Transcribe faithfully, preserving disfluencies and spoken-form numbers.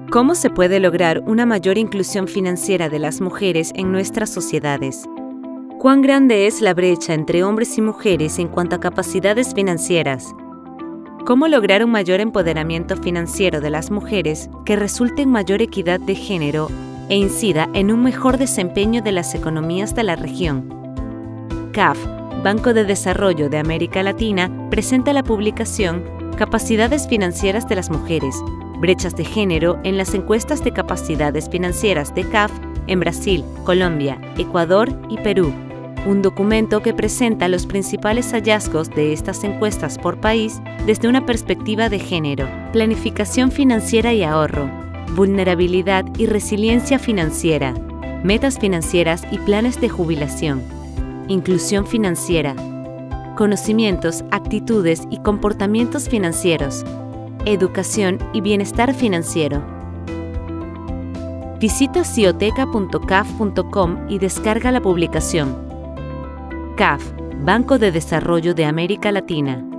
¿Cómo se puede lograr una mayor inclusión financiera de las mujeres en nuestras sociedades? ¿Cuán grande es la brecha entre hombres y mujeres en cuanto a capacidades financieras? ¿Cómo lograr un mayor empoderamiento financiero de las mujeres que resulte en mayor equidad de género e incida en un mejor desempeño de las economías de la región? C A F, Banco de Desarrollo de América Latina, presenta la publicación Capacidades financieras de las mujeres, brechas de género en las encuestas de capacidades financieras de C A F en Brasil, Colombia, Ecuador y Perú. Un documento que presenta los principales hallazgos de estas encuestas por país desde una perspectiva de género, planificación financiera y ahorro, vulnerabilidad y resiliencia financiera, metas financieras y planes de jubilación, inclusión financiera, conocimientos, actitudes y comportamientos financieros, educación y bienestar financiero. Visita cioteca punto caf punto com y descarga la publicación. C A F, Banco de Desarrollo de América Latina.